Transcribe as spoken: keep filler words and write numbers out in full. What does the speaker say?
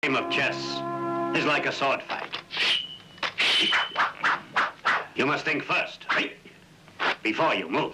game of chess is like a sword fight. You must think first, right? Before you move.